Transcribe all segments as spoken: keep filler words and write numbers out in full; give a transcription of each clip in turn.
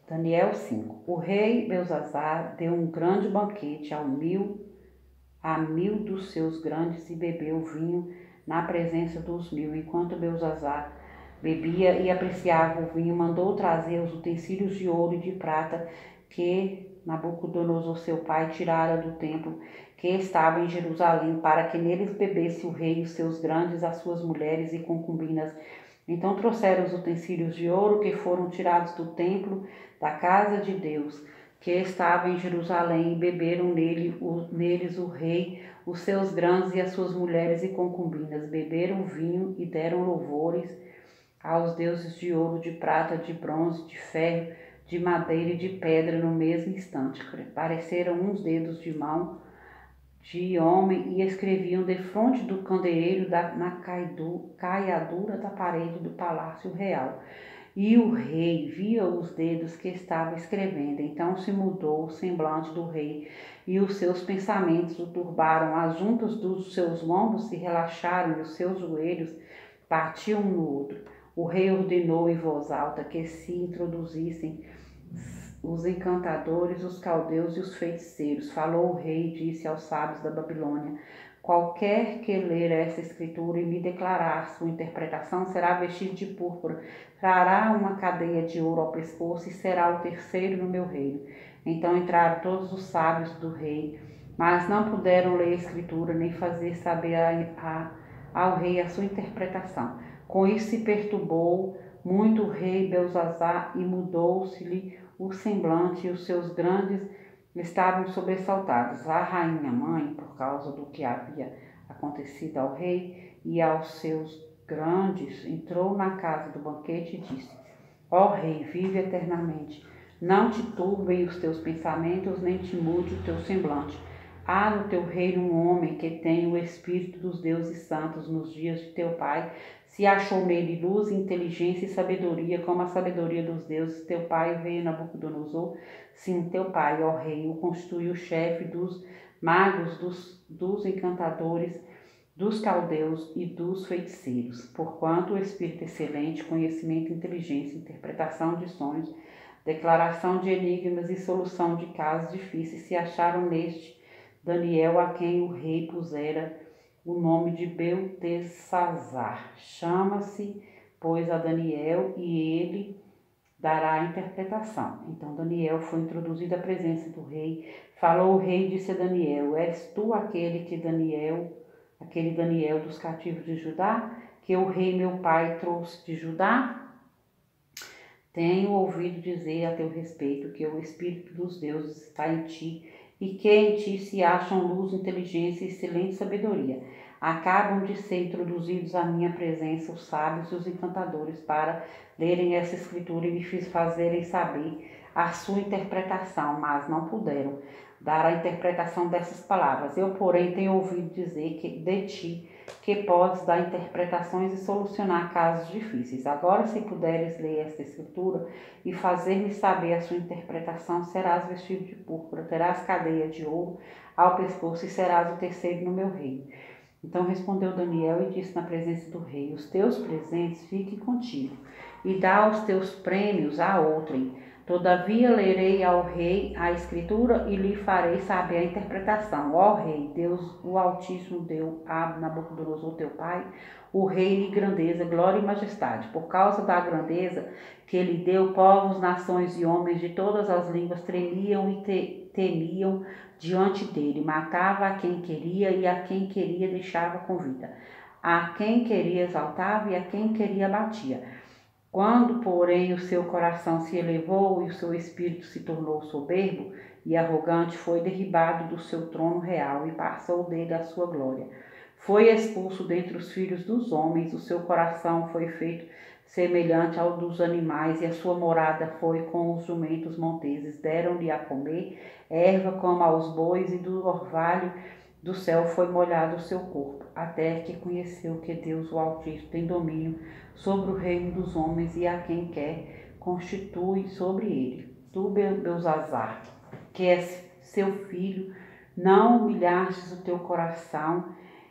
Daniel cinco. O rei Belzazar deu um grande banquete ao mil, a mil dos seus grandes e bebeu vinho na presença dos mil. Enquanto Belzazar bebia e apreciava o vinho, mandou trazer os utensílios de ouro e de prata que Nabucodonosor, seu pai, tirara do templo que estava em Jerusalém, para que neles bebesse o rei e os seus grandes, as suas mulheres e concubinas. Então trouxeram os utensílios de ouro que foram tirados do templo da casa de Deus, que estava em Jerusalém, e beberam nele, o, neles o rei, os seus grandes e as suas mulheres e concubinas. Beberam vinho e deram louvores aos deuses de ouro, de prata, de bronze, de ferro, de madeira e de pedra no mesmo instante. Pareceram uns dedos de mão de homem e escreviam defronte do candeeiro da, na caidu, caiadura da parede do palácio real. E o rei via os dedos que estava escrevendo. Então se mudou o semblante do rei e os seus pensamentos o turbaram. As juntas dos seus lombos se relaxaram e os seus joelhos batiam um no outro. O rei ordenou em voz alta que se introduzissem os encantadores, os caldeus e os feiticeiros. Falou o rei e disse aos sábios da Babilônia: qualquer que ler essa escritura e me declarar sua interpretação será vestido de púrpura, trará uma cadeia de ouro ao pescoço e será o terceiro no meu reino. Então entraram todos os sábios do rei, mas não puderam ler a escritura nem fazer saber a, a, ao rei a sua interpretação. Com isso se perturbou muito o rei Belzazar e mudou-se-lhe o semblante, e os seus grandes estavam sobressaltados. A rainha mãe, por causa do que havia acontecido ao rei e aos seus grandes, entrou na casa do banquete e disse: ó rei, vive eternamente. Não te turbem os teus pensamentos, nem te mude o teu semblante. Há no teu reino um homem que tem o espírito dos deuses santos. Nos dias de teu pai se achou nele luz, inteligência e sabedoria, como a sabedoria dos deuses. Teu pai, o rei Nabucodonosor, sim, teu pai, ó rei, o constituiu chefe dos magos, dos, dos encantadores, dos caldeus e dos feiticeiros. Porquanto o espírito excelente, conhecimento, inteligência, interpretação de sonhos, declaração de enigmas e solução de casos difíceis se acharam neste Daniel, a quem o rei pusera o nome de Beltesazar. Chama-se, pois, a Daniel, e ele dará a interpretação. Então Daniel foi introduzido à presença do rei. Falou o rei e disse a Daniel: és tu aquele que Daniel, aquele Daniel dos cativos de Judá, que o rei meu pai trouxe de Judá? Tenho ouvido dizer a teu respeito que o Espírito dos deuses está em ti, e que em ti se acham luz, inteligência e excelente sabedoria. Acabam de ser introduzidos à minha presença os sábios e os encantadores para lerem essa escritura e me fazerem saber a sua interpretação, mas não puderam dar a interpretação dessas palavras. Eu, porém, tenho ouvido dizer que de ti que podes dar interpretações e solucionar casos difíceis. Agora, se puderes ler esta escritura e fazer-me saber a sua interpretação, serás vestido de púrpura, terás cadeia de ouro ao pescoço e serás o terceiro no meu reino. Então respondeu Daniel e disse na presença do rei: os teus presentes fiquem contigo, e dá os teus prêmios a outrem. Todavia lerei ao rei a escritura e lhe farei saber a interpretação. Ó rei, Deus o Altíssimo deu a Nabucodonosor teu pai o reino e grandeza, glória e majestade. Por causa da grandeza que ele deu, povos, nações e homens de todas as línguas tremiam e te, temiam diante dele. Matava a quem queria e a quem queria deixava com vida. A quem queria exaltava e a quem queria batia. Quando, porém, o seu coração se elevou e o seu espírito se tornou soberbo e arrogante, foi derribado do seu trono real e passou dele a sua glória. Foi expulso dentre os filhos dos homens, o seu coração foi feito semelhante ao dos animais e a sua morada foi com os jumentos monteses. Deram-lhe a comer erva como aos bois e do orvalho do céu foi molhado o seu corpo, até que conheceu que Deus, o Altíssimo, tem domínio sobre o reino dos homens e a quem quer constitui sobre ele. Tu, Belzazar, que és seu filho, não humilhastes o teu coração,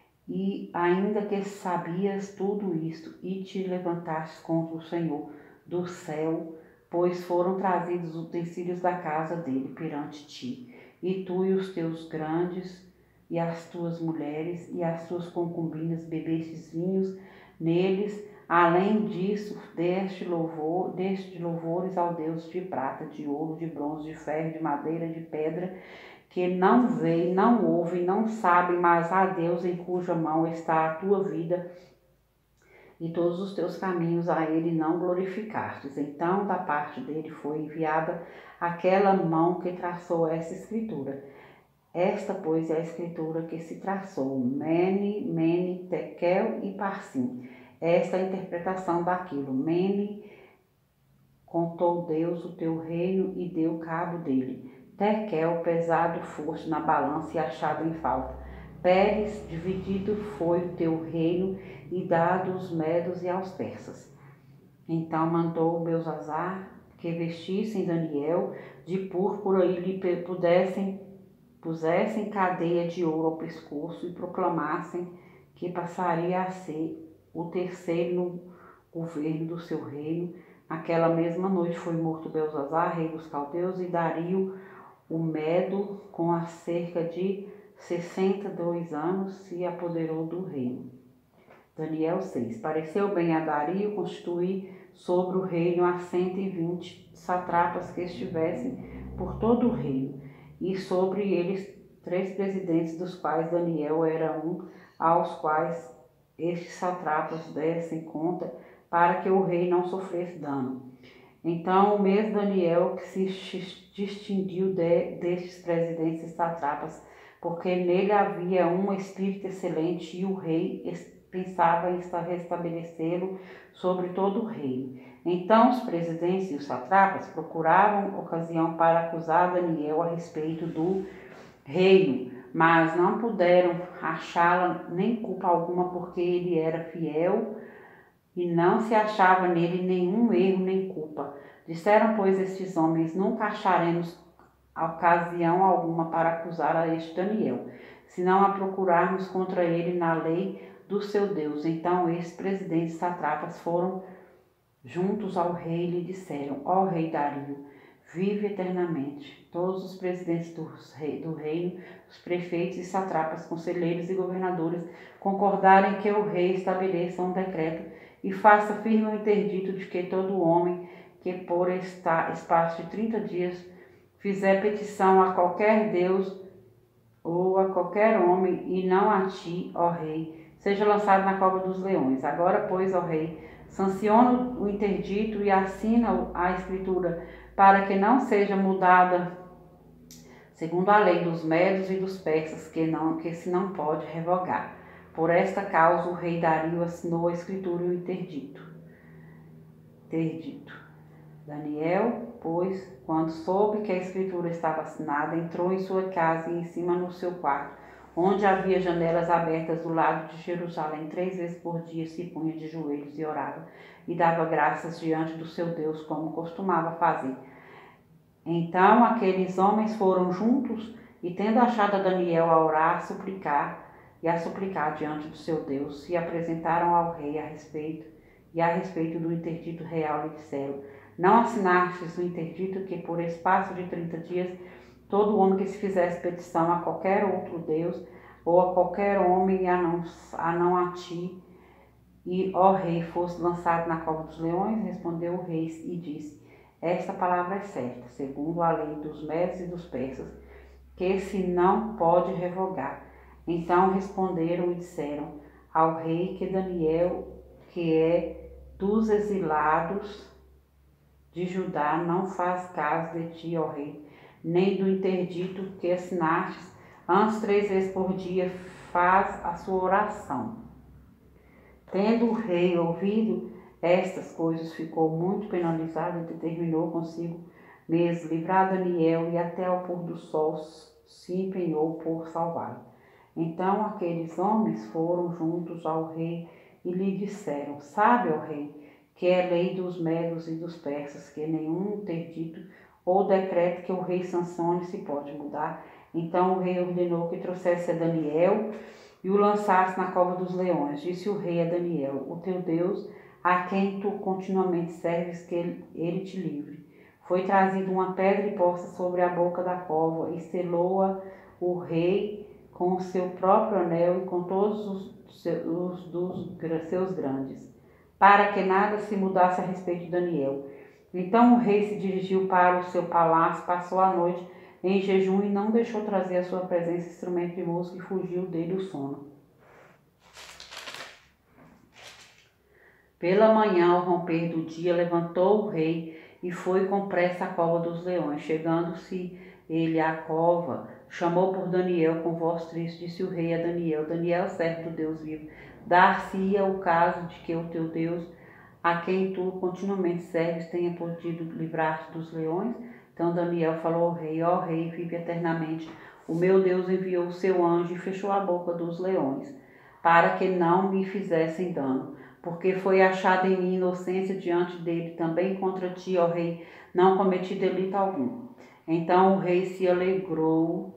e ainda que sabias tudo isto, e te levantastes contra o Senhor do céu, pois foram trazidos os utensílios da casa dele perante ti, e tu e os teus grandes, e as tuas mulheres, e as tuas concubinas bebestes vinhos neles. Além disso, deste louvor, deste louvores ao Deus de prata, de ouro, de bronze, de ferro, de madeira, de pedra, que não veem, não ouvem, não sabem, mas a Deus em cuja mão está a tua vida, e todos os teus caminhos a ele não glorificastes. Então da parte dele foi enviada aquela mão que traçou essa escritura. Esta, pois, é a escritura que se traçou, Mene, Mene, Tekel e Parsim. Esta é a interpretação daquilo. Mene, contou Deus o teu reino e deu cabo dele. Tekel, pesado foste na balança e achado em falta. Pérez, dividido foi o teu reino e dado aos medos e aos persas. Então mandou Belzazar que vestissem Daniel de púrpura e lhe pudessem, pusessem cadeia de ouro ao pescoço e proclamassem que passaria a ser o terceiro no governo do seu reino. Naquela mesma noite foi morto Belzazar, rei dos caldeus, e Dario, o Medo, com acerca de sessenta e dois anos, se apoderou do reino. Daniel seis. Pareceu bem a Dario constituir sobre o reino a cento e vinte satrapas que estivessem por todo o reino, e sobre eles três presidentes, dos quais Daniel era um, aos quais estes satrapas dessem conta, para que o rei não sofresse dano. Então o mesmo Daniel que se distinguiu de, destes presidentes e satrapas, porque nele havia um espírito excelente, e o rei pensava em restabelecê-lo sobre todo o reino. Então os presidentes e os satrapas procuravam ocasião para acusar Daniel a respeito do reino, mas não puderam achá-la nem culpa alguma, porque ele era fiel e não se achava nele nenhum erro nem culpa. Disseram, pois, estes homens: nunca acharemos ocasião alguma para acusar a este Daniel, senão a procurarmos contra ele na lei do seu Deus. Então estes presidentes satrapas foram juntos ao rei e lhe disseram: ó rei Dario, vive eternamente. Todos os presidentes do, rei, do reino, os prefeitos e satrapas, conselheiros e governadores concordarem que o rei estabeleça um decreto e faça firme o interdito de que todo homem que por esta, espaço de trinta dias fizer petição a qualquer Deus ou a qualquer homem, e não a ti, ó rei, seja lançado na cova dos leões. Agora, pois, ó rei, sanciona o interdito e assina a escritura, para que não seja mudada segundo a lei dos medos e dos persas, que, não, que se não pode revogar. Por esta causa o rei Dario assinou a escritura e o interdito. Interdito. Daniel, pois, quando soube que a escritura estava assinada, entrou em sua casa e em cima no seu quarto, onde havia janelas abertas do lado de Jerusalém. Três vezes por dia se punha de joelhos e orava, e dava graças diante do seu Deus, como costumava fazer. Então aqueles homens foram juntos, e tendo achado Daniel a orar, a suplicar e a suplicar diante do seu Deus, se apresentaram ao rei a respeito, e a respeito do interdito real lhe disseram: não assinastes o interdito que por espaço de trinta dias todo homem que se fizesse petição a qualquer outro Deus ou a qualquer homem, a não a, não a ti, e, ó rei, fosse lançado na cova dos leões? Respondeu o rei e disse: esta palavra é certa, segundo a lei dos medos e dos persas, que se não pode revogar. Então responderam e disseram ao rei que Daniel, que é dos exilados de Judá, não faz caso de ti, ó rei, nem do interdito que assinastes. Antes, três vezes por dia, faz a sua oração. Tendo o rei ouvido estas coisas, ficou muito penalizado e determinou consigo mesmo livrar Daniel, e até ao pôr do sol se empenhou por salvá-lo. Então aqueles homens foram juntos ao rei e lhe disseram: sabe, ó rei, que é lei dos medos e dos persas, que nenhum interdito ou decreto que o rei sancione se pode mudar. Então o rei ordenou que trouxesse a Daniel e o lançasse na cova dos leões. Disse o rei a Daniel: o teu Deus, a quem tu continuamente serves, que ele, ele te livre. Foi trazida uma pedra e posta sobre a boca da cova, e selou-a o rei com o seu próprio anel e com todos os, seus, os dos seus grandes, para que nada se mudasse a respeito de Daniel. Então o rei se dirigiu para o seu palácio, passou a noite em jejum e não deixou trazer à sua presença instrumento de música e fugiu dele o sono. Pela manhã, ao romper do dia, levantou o rei e foi com pressa à cova dos leões. Chegando-se ele à cova, chamou por Daniel com voz triste, disse o rei a Daniel: Daniel, servo do Deus vivo, dar-se-ia o caso de que o teu Deus, a quem tu continuamente serves, tenha podido livrar-te dos leões? Então Daniel falou ao rei: ó rei, vive eternamente. O meu Deus enviou o seu anjo e fechou a boca dos leões, para que não me fizessem dano. Porque foi achada em mim inocência diante dele, também contra ti, ó rei, não cometi delito algum. Então o rei se alegrou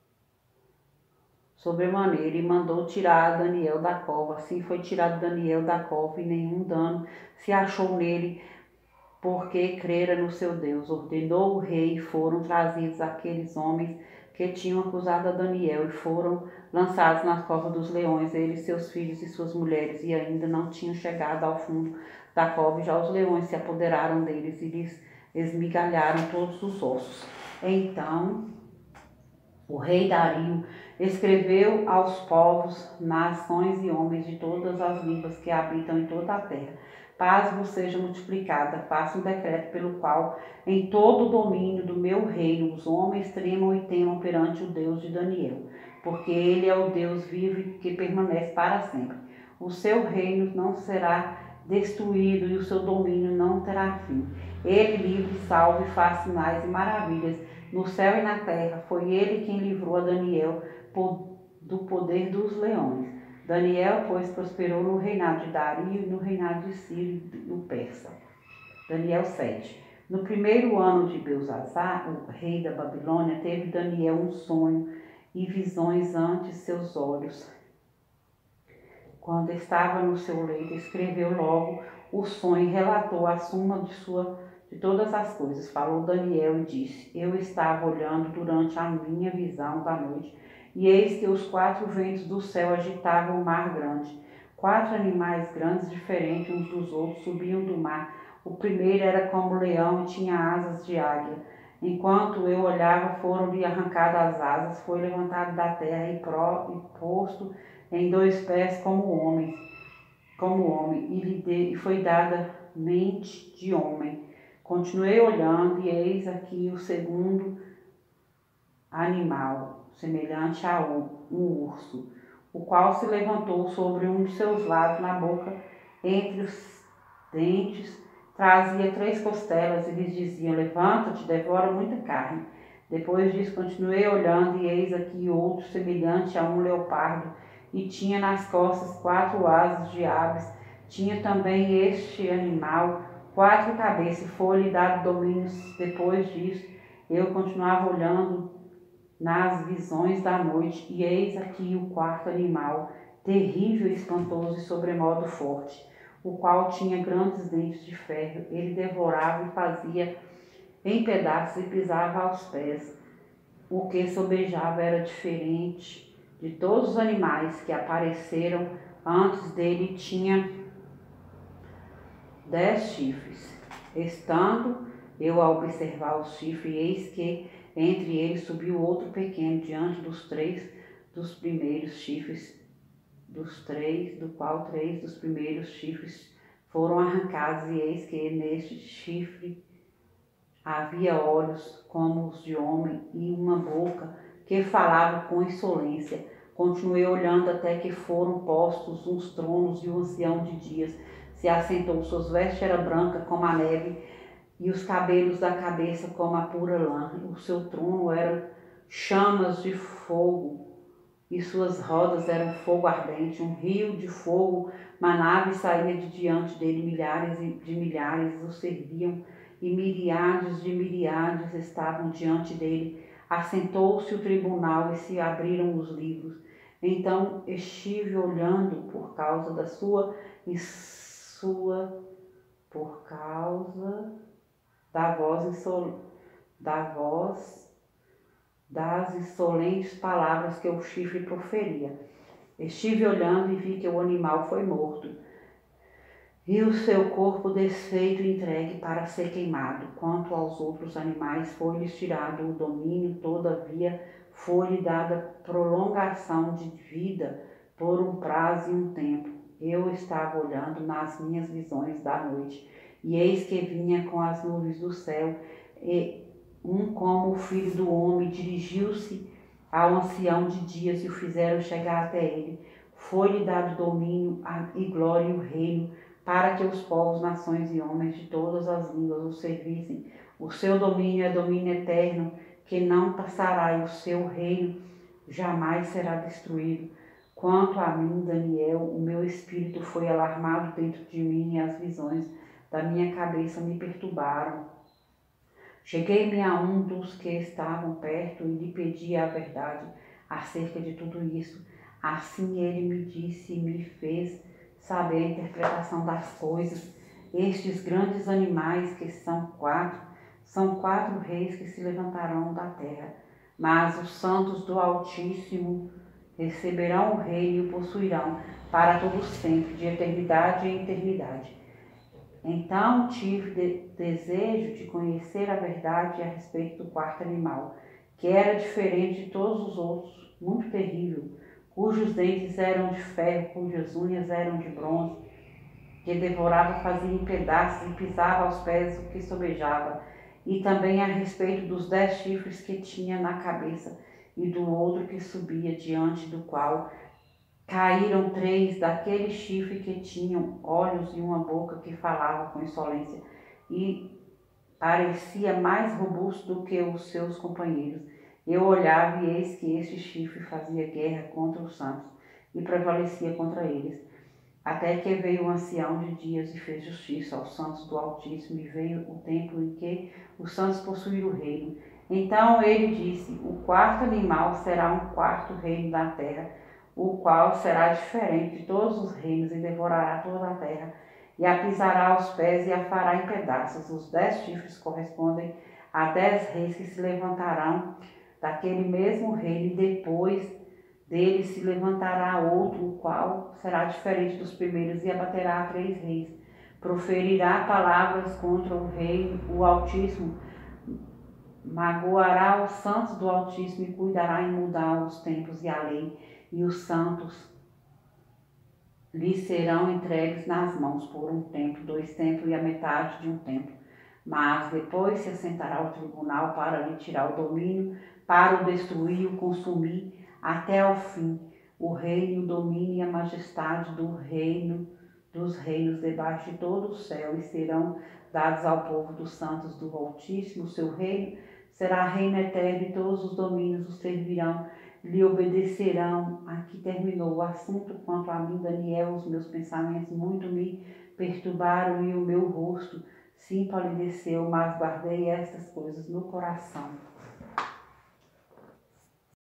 sobremaneira e mandou tirar Daniel da cova. Assim foi tirado Daniel da cova e nenhum dano se achou nele, porque crera no seu Deus. Ordenou o rei e foram trazidos aqueles homens que tinham acusado a Daniel e foram lançados na cova dos leões, ele, seus filhos e suas mulheres, e ainda não tinham chegado ao fundo da cova, e já os leões se apoderaram deles e lhes esmigalharam todos os ossos. Então o rei Dario escreveu aos povos, nações e homens de todas as línguas que habitam em toda a terra: paz vos seja multiplicada, faça um decreto pelo qual em todo o domínio do meu reino os homens tremam e temam perante o Deus de Daniel, porque ele é o Deus vivo e que permanece para sempre. O seu reino não será destruído e o seu domínio não terá fim. Ele livre, salve, faz sinais e maravilhas no céu e na terra. Foi ele quem livrou a Daniel do poder dos leões. Daniel, pois, prosperou no reinado de Dario e no reinado de Ciro, o persa. Daniel sete. No primeiro ano de Belzazar, o rei da Babilônia, teve Daniel um sonho e visões ante seus olhos. Quando estava no seu leito, escreveu logo o sonho e relatou a suma de, sua, de todas as coisas. Falou Daniel e disse: eu estava olhando durante a minha visão da noite, e eis que os quatro ventos do céu agitavam o mar grande. Quatro animais grandes, diferentes uns dos outros, subiam do mar. O primeiro era como leão e tinha asas de águia. Enquanto eu olhava, foram-lhe arrancadas as asas, foi levantado da terra e, pró, e posto em dois pés como homem, como homem, e lhe de, foi dada mente de homem. Continuei olhando, e eis aqui o segundo animal, semelhante a um, um urso, o qual se levantou sobre um de seus lados, na boca, entre os dentes, trazia três costelas e lhes dizia: levanta-te, devora muita carne. Depois disso continuei olhando, e eis aqui outro semelhante a um leopardo, e tinha nas costas quatro asas de aves. Tinha também este animal quatro cabeças, e foi-lhe dado domínio. Depois disso eu continuava olhando nas visões da noite, e eis aqui o quarto animal, terrível, espantoso e sobremodo forte, o qual tinha grandes dentes de ferro. Ele devorava e fazia em pedaços e pisava aos pés. O que sobejava era diferente de todos os animais que apareceram antes dele. Tinha dez chifres. Estando eu a observar os chifres, eis que entre eles subiu outro pequeno, diante dos três dos primeiros chifres, dos três, do qual três dos primeiros chifres foram arrancados, e eis que neste chifre havia olhos como os de homem e uma boca que falava com insolência. Continuei olhando até que foram postos uns tronos, e o ancião de dias se assentou. Suas vestes eram brancas como a neve, e os cabelos da cabeça como a pura lã. O seu trono eram chamas de fogo, e suas rodas eram fogo ardente. Um rio de fogo manava e saía de diante dele. Milhares de milhares o serviam, e miríades de miríades estavam diante dele. Assentou-se o tribunal e se abriram os livros. Então estive olhando por causa da sua e sua por causa da voz, insol... da voz das insolentes palavras que o chifre proferia. Estive olhando e vi que o animal foi morto, e o seu corpo desfeito e entregue para ser queimado. Quanto aos outros animais, foi-lhes tirado o domínio, todavia foi-lhe dada prolongação de vida por um prazo e um tempo. Eu estava olhando nas minhas visões da noite, e eis que vinha com as nuvens do céu, e um como o filho do homem dirigiu-se ao ancião de dias e o fizeram chegar até ele. Foi-lhe dado domínio e glória e o reino, para que os povos, nações e homens de todas as línguas o servissem. O seu domínio é domínio eterno, que não passará, e o seu reino jamais será destruído. Quanto a mim, Daniel, o meu espírito foi alarmado dentro de mim, e as visões da minha cabeça me perturbaram. Cheguei-me a um dos que estavam perto e lhe pedi a verdade acerca de tudo isso. Assim ele me disse e me fez saber a interpretação das coisas. Estes grandes animais, que são quatro, são quatro reis que se levantarão da terra. Mas os santos do Altíssimo receberão o reino e o possuirão para todo sempre, de eternidade em eternidade. Então tive de, desejo de conhecer a verdade a respeito do quarto animal, que era diferente de todos os outros, muito terrível, cujos dentes eram de ferro, cujas unhas eram de bronze, que devorava, fazia em pedaços e pisava aos pés o que sobejava, e também a respeito dos dez chifres que tinha na cabeça, e do outro que subia, diante do qual caíram três daquele chifre que tinham olhos e uma boca que falava com insolência, e parecia mais robusto do que os seus companheiros. Eu olhava e eis que este chifre fazia guerra contra os santos e prevalecia contra eles. Até que veio o ancião de dias e fez justiça aos santos do Altíssimo, e veio o tempo em que os santos possuíram o reino. Então ele disse: o quarto animal será um quarto reino da terra, o qual será diferente de todos os reinos, e devorará toda a terra, e a pisará aos pés e a fará em pedaços. Os dez chifres correspondem a dez reis que se levantarão daquele mesmo reino, e depois dele se levantará outro, o qual será diferente dos primeiros, e abaterá a três reis. Proferirá palavras contra o rei, o Altíssimo, magoará os santos do Altíssimo, e cuidará em mudar os tempos e a lei, e os santos lhe serão entregues nas mãos por um tempo, dois tempos e a metade de um tempo. Mas depois se assentará ao tribunal para lhe tirar o domínio, para o destruir e o consumir até ao fim. O reino, o domínio e a majestade do reino dos reinos debaixo de todo o céu, e serão dados ao povo dos santos do Altíssimo. O seu reino será reino eterno, e todos os domínios o servirão, lhe obedecerão. Aqui terminou o assunto. Quanto a mim, Daniel, os meus pensamentos muito me perturbaram, e o meu rosto se empalideceu, mas guardei estas coisas no coração.